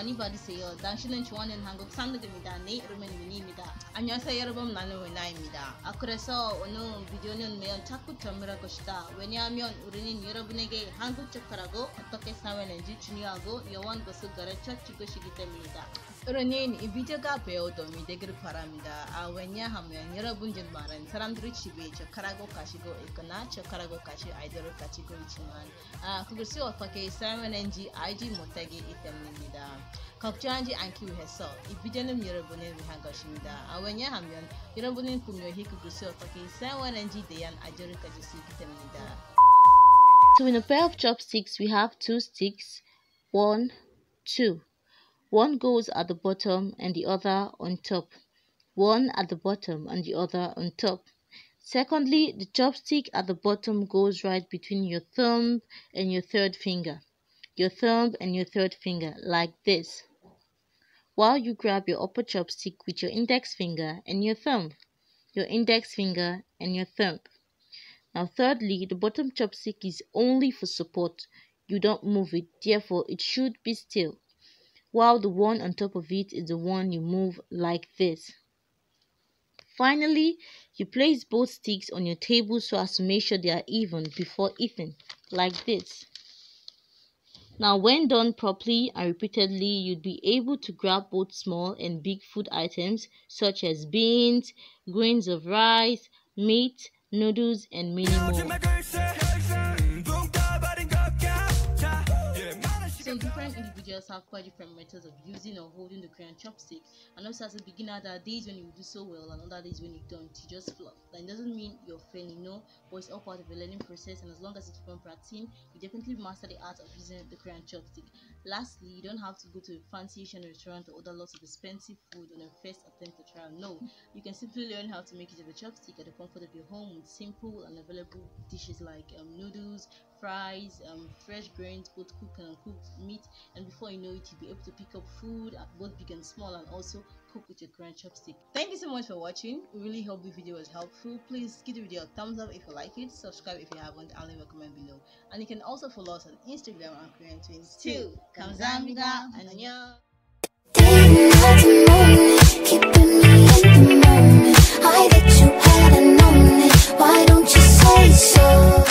많이 받으세요. 당신은 좋아하는 한국 산들입니다. 네, 여러분 민입니다. 안녕하세요 여러분, 나는 외나입니다. 그래서 오늘 비디오는 매우 자꾸 점유할 것이다. 왜냐하면 우리는 여러분에게 한국 젓가락을 어떻게 사용하는지 중요하고 요한 것을 가르쳐 줄 것이기 때문이다. 우리는 이 비디오가 배워 도움이 되기를 바랍니다. 왜냐하면 여러분 전 많은 사람들이 집에 젓가락을 가지고 있거나 젓가락을 가지고 아이들을 가지고 있지만 그것을 어떻게 사용하는지 알지 못하기 때문입니다. 걱정하지 않기 위해서 이 비디오는 여러분을 위한 것입니다. 왜냐하면 여러분은 분명히 그것을 어떻게 사용하는지에 대한 아이디어를 가질 수 있기 때문입니다. So in a pair of chopsticks we have two sticks, 1, 2. One goes at the bottom and the other on top. One at the bottom and the other on top. Secondly, the chopstick at the bottom goes right between your thumb and your third finger. Your thumb and your third finger, like this. While you grab your upper chopstick with your index finger and your thumb. Your index finger and your thumb. Now thirdly, the bottom chopstick is only for support. You don't move it, therefore it should be still. While the one on top of it is the one you move, like this. Finally, you place both sticks on your table so as to make sure they are even before eating, like this. Now when done properly and repeatedly, you'd be able to grab both small and big food items such as beans, grains of rice, meat, noodles, and many more. So different individuals have quite different methods of using or holding the crayon chopstick, and also as a beginner there are days when you do so well and other days when you don't, you just flop. That doesn't mean you're failing, no, but it's all part of the learning process, and as long as you keep on practicing, you definitely master the art of using the crayon chopstick. Lastly, you don't have to go to a fancy Asian restaurant or order lots of expensive food on a first attempt to trial. No, you can simply learn how to make it with a chopstick at the comfort of your home with simple and available dishes like noodles, fries, fresh grains, both cooked and uncooked meat, and before you know it, you'll be able to pick up food both big and small, and also cook with your crayon chopstick. Thank you so much for watching. We really hope the video was helpful. Please give the video a thumbs up if you like it, subscribe if you haven't, and leave a comment below. And you can also follow us on Instagram and Korean Twins too. 감사합니다. 안녕. Keeping me in the moment. I bet you hadn't known it. Why don't you say so?